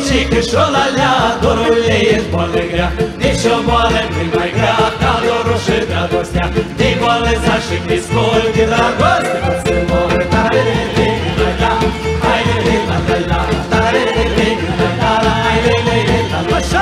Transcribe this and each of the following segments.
Cică și-o lalea, dorule, ești boală grea. Nici o boală nu-i mai grea ca dorul și dragostea. De boală s-a și piscol, de dragoste nu se mor. Tararele-le-le-la-la, hai-le-le-la-la-la, tararele-le-le-la-la, hai-le-le-le-la-la. Așa!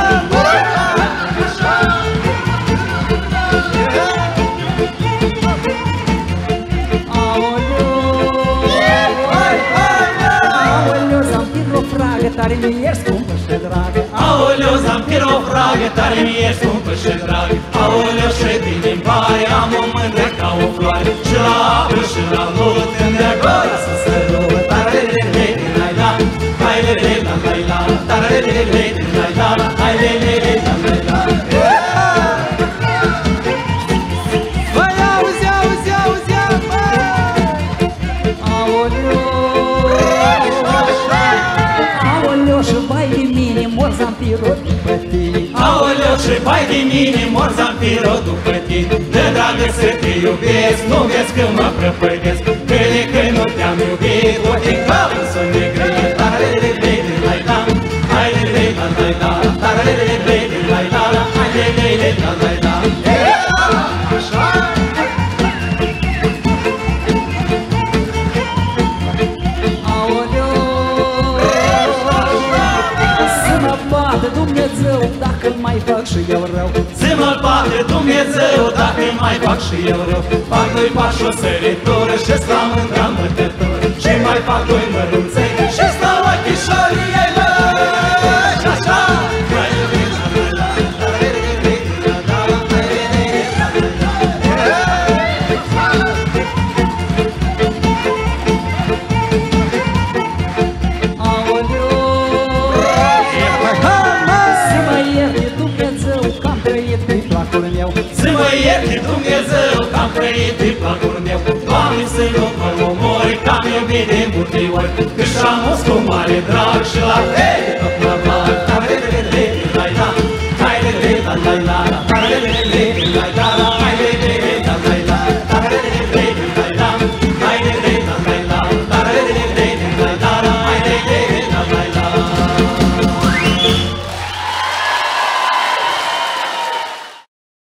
Tare mi-e scumpă și dragă. Aoleu, zampiro, fragă, tare mi-e scumpă și dragă. Aoleu, și din pare, am o mândră ca o floare. Și la apă și la lut, de gura să se rugă. Tararele-le-le-la-la, hai-le-le-la-la-la, tararele-le-le-la-la, hai-le-le-le-la-la. Băi, auzi, auzi, auzi, băi! Aoleu! Și vai de mine, mor zampirul după tine. Aoleu, și vai de mine, mor zampirul după tine. De dragă să te iubesc, nu vezi că mă prăpădesc. Crede că nu te-am iubit, o din capă să-mi negreie. Tararele-le-le-la-la, hai-le-le-la-la-la, tararele-le-le-la-la, hai-le-le-la-la-la. Așa! Dumnezeu, dacă mai fac și eu rău. Să mă-l bate Dumnezeu, dacă mai fac și eu rău. Fac doi pași o săritură și stau mândra mătătură. Și mai fac doi mărunței și stau ochișorii ei, măi! Și așa! Să mă ierte Dumnezeu că-am trăit pe placul meu. Doamne, să nu mă omori, că-am iubit de multe ori. Că și-am cu mare drag și la fel tot mă bag.